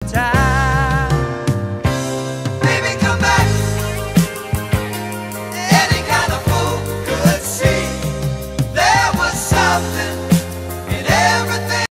time. Baby, come back. Any kind of fool could see there was something